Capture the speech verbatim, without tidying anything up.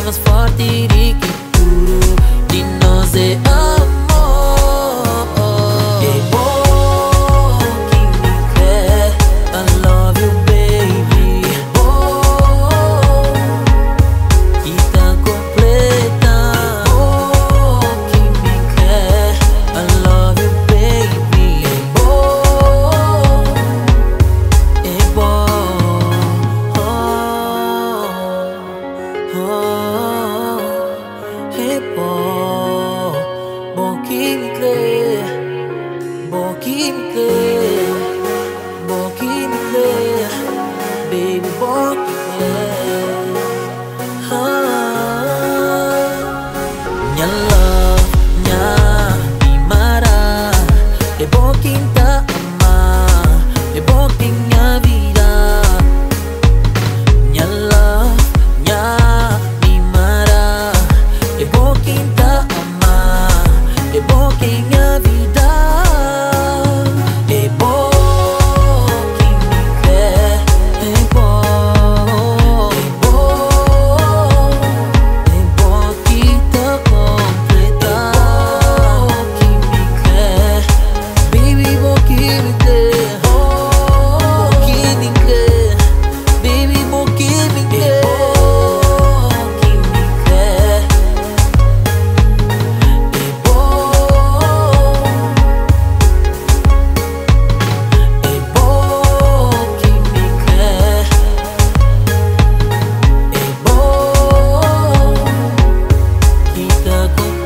mais forte e que puro de nós é amor. É bom que me quer, I love you baby. É bom que tá completa. É bom que me quer, I love you baby. É bom, é bom. Oh, oh, é bom, bom que me quer, bom que me quer, bom que me quer, baby, bom que quer. Ah, minha love, minha mimara, é bom quem tá amar, é bom quem minha vida. Minha love, minha mimara, é bom quem tá amar, é bom quem minha vida. É bom quem me quer, é bom, é bom, é bom que tá completa. É bom quem me quer, baby, bom que me quer. Bom que me quer, baby, bom que me quer. Bom que me quer, é bom, é bom que me quer, é bom que tá completa.